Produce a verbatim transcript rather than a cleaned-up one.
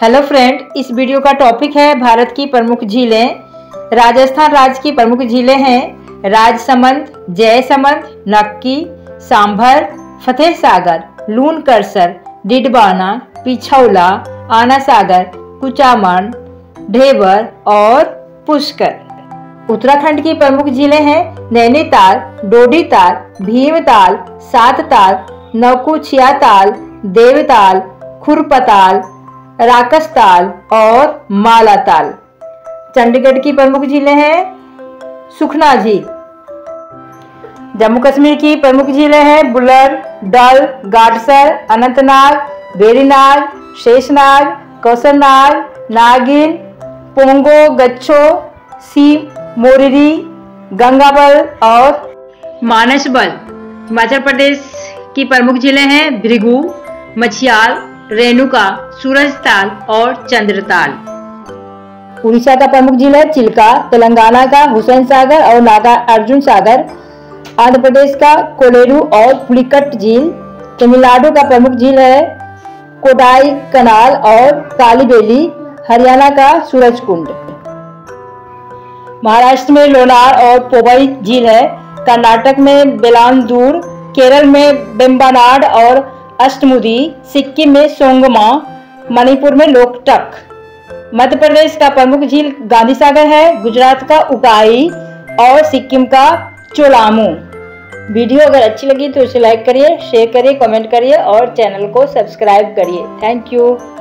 Hello friend, इस video का topic है भारत की प्रमुख झीलें। राजस्थान राज्य की प्रमुख झीलें हैं राजसमंद, जयसमंद, नक्की, सांभर, फतेह सागर, लून करसर, डिडवाना, पिछौला, आना सागर, कुचामन, ढेबर और पुष्कर। उत्तराखंड की प्रमुख झीलें हैं नैनीताल, डोडीताल, भीमताल, सातताल, नौकुचियाताल, देवताल, खुरपताल, राकसताल और मालाताल। चंडीगढ़ की प्रमुख झीलें हैं सुखना झील। जम्मू कश्मीर की प्रमुख झीलें हैं बुलर, डल, गाडसर, अनंतनाग, वेरीनाग, शेषनाग, कौसरनाग, नागिन, पोंगो, गच्छो, सी मोरिरी, गंगाबल और मानसबल। हिमाचल प्रदेश की प्रमुख झीलें हैं भृगु, मछियाल, रेणुका, सूरजताल और चंद्रताल। उड़ीसा का प्रमुख झील है चिल्का, तेलंगाना का हुसैन सागर और नागार्जुन सागर, आंध्र प्रदेश का कोलेरू और पुलिकट झील, तमिलनाडु का प्रमुख झील है कोडाई कनाल और कालीबेली, हरियाणा का सूरजकुंड। महाराष्ट्र में लोनार और पोवई झील है, कर्नाटक में बेलांदूर, केरल में बेम्बानाड और अष्टमुदी, सिक्किम में सोंगमा, मणिपुर में लोकटक। मध्य प्रदेश का प्रमुख झील गांधी सागर है, गुजरात का उकाई और सिक्किम का चोलामू। वीडियो अगर अच्छी लगी तो इसे लाइक करिए, शेयर करिए, कमेंट करिए और चैनल को सब्सक्राइब करिए। Thank you.